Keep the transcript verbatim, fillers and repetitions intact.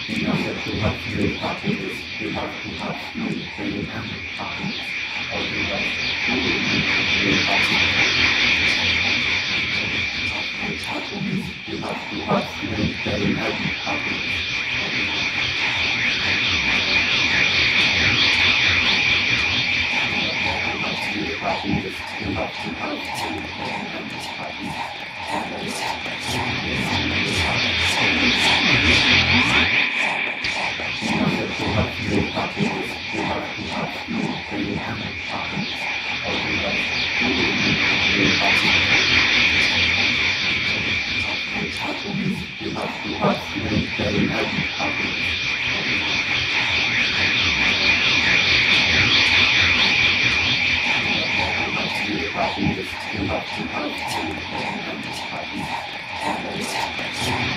You have to have three happiness. You have to have three very happy happiness. Or you have three happiness. You have to have three very happy happiness. Happiness. You have to have three very happy happiness. You have to have